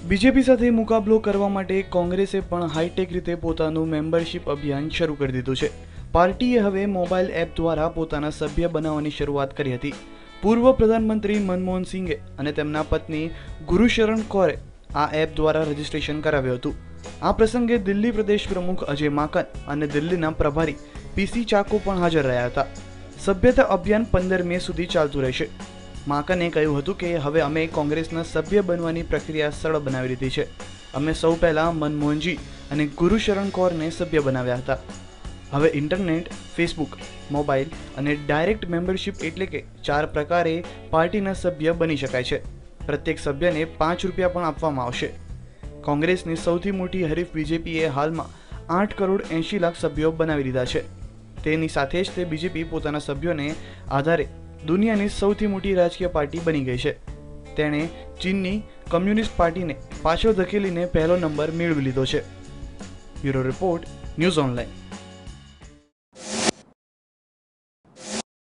BJP સાથે મુકાબલો કરવા માટે કોંગ્રેસે પણ હાઈટેક રીતે પોતાનું મેમ્બરશિપ અભિયાન શરૂ કરી દીધું છે. પાર્ટીએ હવે મોબાઈલ એપ દ્વારા પોતાના સભ્ય બનાવવાની શરૂઆત કરી હતી. પૂર્વ પ્રધાનમંત્રી મનમોહન સિંઘે અને તેમના પત્ની ગુરુશરણ કૌરે આ એપ દ્વારા રજીસ્ટ્રેશન કરાવ્યું હતું. આ પ્રસંગે દિલ્હી પ્રદેશ પ્રમુખ અજય માકન અને દિલ્હીના પ્રભારી પીસી ચાકો પણ હાજર રહ્યા હતા. સભ્યતા અભિયાન 15 મે સુધી ચાલતું રહેશે. માકને કહ્યું હતું કે હવે અમે કોંગ્રેસના સભ્ય બનવાની પ્રક્રિયા સરળ બનાવી દીધી છે. અમે સૌ પહેલાં મનમોહનજી અને ગુરુશરણ કૌરને સભ્ય બનાવ્યા હતા. હવે ઇન્ટરનેટ, ફેસબુક, મોબાઈલ અને ડાયરેક્ટ મેમ્બરશિપ એટલે કે 4 પ્રકારે પાર્ટીના સભ્ય બની શકાય છે. પ્રત્યેક સભ્યને ₹5 પણ આપવામાં આવશે. કોંગ્રેસની સૌથી મોટી હરીફ બીજેપીએ હાલમાં 8 કરોડ 80 લાખ સભ્યો બનાવી લીધા છે. તેની સાથે જ તે બીજેપી પોતાના સભ્યોને આધારે દુનિયાની સૌથી મોટી રાજકીય પાર્ટી બની ગઈ છે. તેણે ચીનની કમ્યુનિસ્ટ પાર્ટીને પાછળ ધકેલીને પહેલો નંબર મેળવી લીધો છે. Bureau report, news online.